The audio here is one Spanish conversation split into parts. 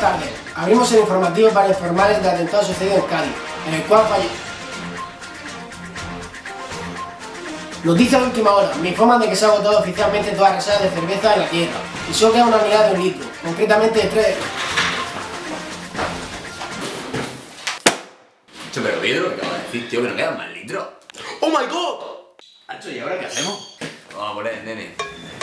tardes. Abrimos el informativo para informarles del atentado sucedido en Cádiz, en el cual falló. Noticia de última hora. Me informan de que se ha agotado oficialmente todas las reservas de cerveza en la tierra y solo queda una unidad de 1 litro, concretamente de 3. Pero Pedro, ¿qué acabas de decir, tío? Que no quedan más litros. ¡Oh my god! Hacho, ¿y ahora qué hacemos? Vamos a poner, nene.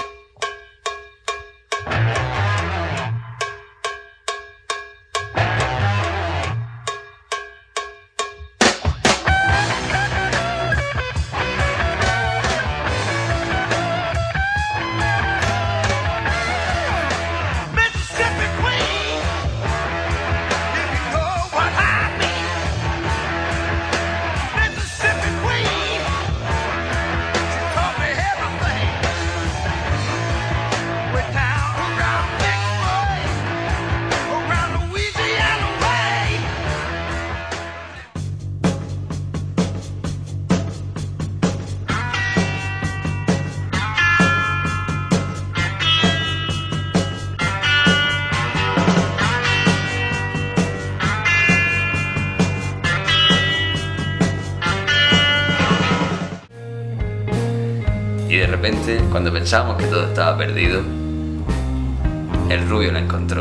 Y de repente, cuando pensábamos que todo estaba perdido, el rubio la encontró.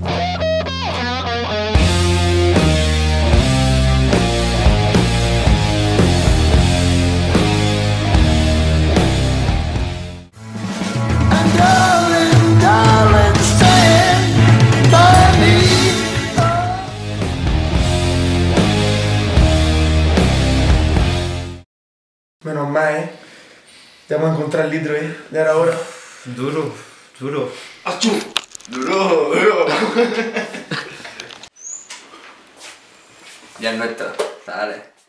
Menos mal, Ya vamos a encontrar el litro, Ya era hora. Duro, duro. ¡Achú! Duro, duro. Ya es nuestro, dale.